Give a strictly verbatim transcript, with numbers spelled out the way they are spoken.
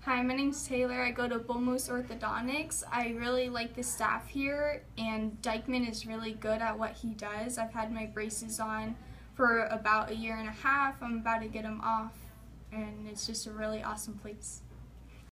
Hi, my name's Taylor. I go to Bullmoose Orthodontics. I really like the staff here, and Dykeman is really good at what he does. I've had my braces on for about a year and a half. I'm about to get them off, and it's just a really awesome place.